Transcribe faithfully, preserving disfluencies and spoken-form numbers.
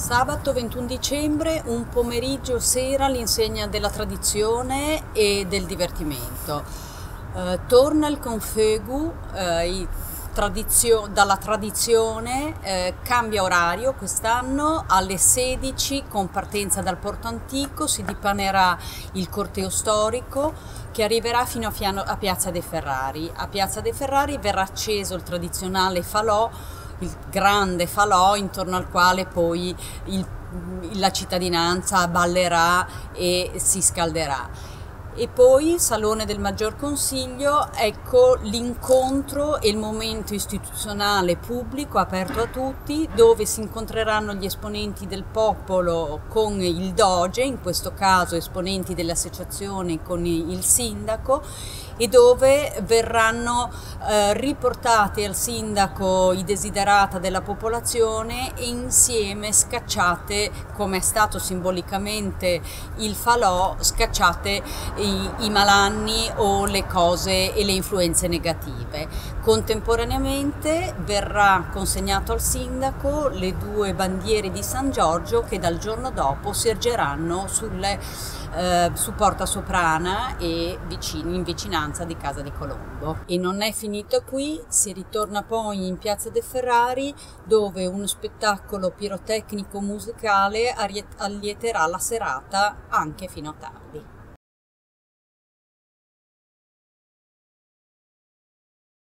Sabato ventuno dicembre, un pomeriggio sera all'insegna della tradizione e del divertimento. Eh, torna il Confuegu, eh, i tradizio- dalla tradizione, eh, cambia orario quest'anno alle sedici con partenza dal Porto Antico, si dipanerà il corteo storico che arriverà fino a, Fiano- a Piazza dei Ferrari. A Piazza dei Ferrari verrà acceso il tradizionale falò, il grande falò intorno al quale poi il, la cittadinanza ballerà e si scalderà. E poi Salone del Maggior Consiglio, ecco l'incontro e il momento istituzionale pubblico aperto a tutti, dove si incontreranno gli esponenti del popolo con il Doge, in questo caso esponenti delle associazioni con il sindaco, e dove verranno eh, riportati al sindaco i desiderata della popolazione e insieme scacciate, come è stato simbolicamente il falò, scacciate i, i malanni o le cose e le influenze negative. Contemporaneamente verrà consegnato al sindaco le due bandiere di San Giorgio che dal giorno dopo si ergeranno sulle, eh, su Porta Soprana e vicini, in vicinanza di Casa di Colombo. E non è finito qui, si ritorna poi in Piazza dei Ferrari, dove uno spettacolo pirotecnico musicale allieterà la serata anche fino a tardi.